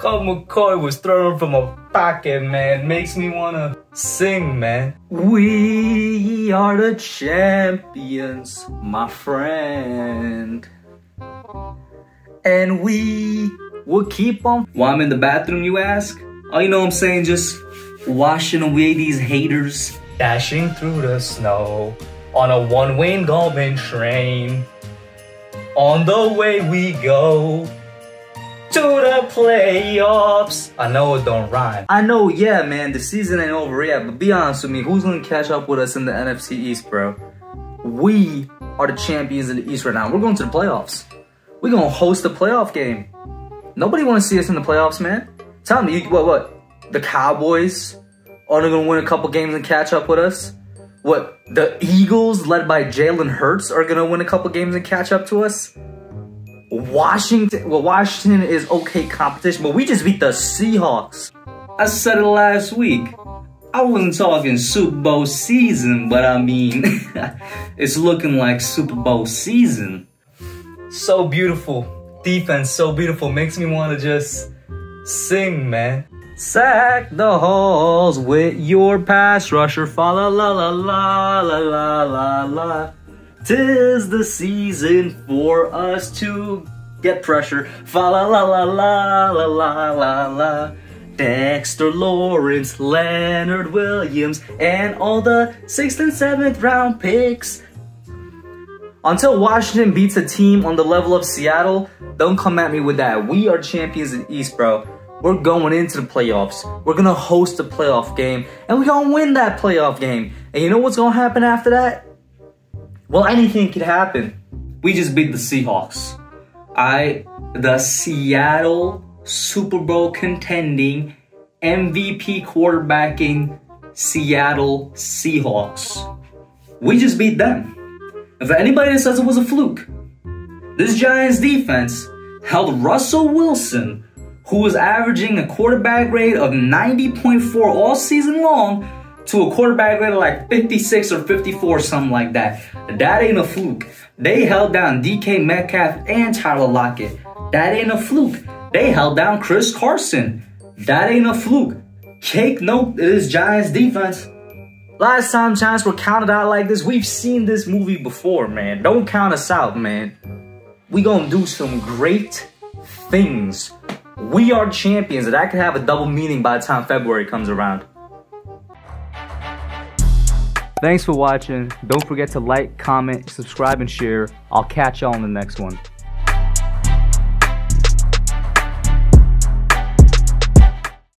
Colt McCoy was thrown from a pocket, man. Makes me wanna sing, man. We are the champions, my friend. And we will keep on. While I'm in the bathroom, you ask? Oh, you know what I'm saying? Just washing away these haters. Dashing through the snow on a one-way golden train. On the way we go to the playoffs. I know it don't rhyme. I know, yeah, man, the season ain't over yet, but be honest with me, who's gonna catch up with us in the NFC East, bro? We are the champions in the East right now. We're going to the playoffs. We're gonna host a playoff game. Nobody wanna see us in the playoffs, man. Tell me, what? The Cowboys are gonna win a couple games and catch up with us? What, the Eagles, led by Jalen Hurts, are gonna win a couple games and catch up to us? Washington is okay competition, but we just beat the Seahawks. I said it last week. I wasn't talking Super Bowl season, but I mean, it's looking like Super Bowl season. So beautiful. Defense, so beautiful. Makes me want to just sing, man. Sack the halls with your pass rusher. Fa la la la la la la la la. 'Tis the season for us to get pressure. Fa la la la la la la la la. Dexter Lawrence, Leonard Williams, and all the 6th and 7th round picks. Until Washington beats a team on the level of Seattle, don't come at me with that. We are champions in the East, bro. We're going into the playoffs. We're gonna host a playoff game, and we're gonna win that playoff game. And you know what's gonna happen after that? Well, anything could happen. We just beat the Seahawks. The Seattle Super Bowl contending, MVP quarterbacking Seattle Seahawks. We just beat them. And for anybody that says it was a fluke, this Giants defense held Russell Wilson, who was averaging a quarterback grade of 90.4 all season long, to a quarterback grade of like 56 or 54, something like that. That ain't a fluke. They held down DK Metcalf and Tyler Lockett. That ain't a fluke. They held down Chris Carson. That ain't a fluke. Take note of this Giants defense. Last time Giants were counted out like this, we've seen this movie before, man. Don't count us out, man. We gonna do some great things. We are champions, and that could have a double meaning by the time February comes around. Thanks for watching. Don't forget to like, comment, subscribe, and share. I'll catch y'all in the next one.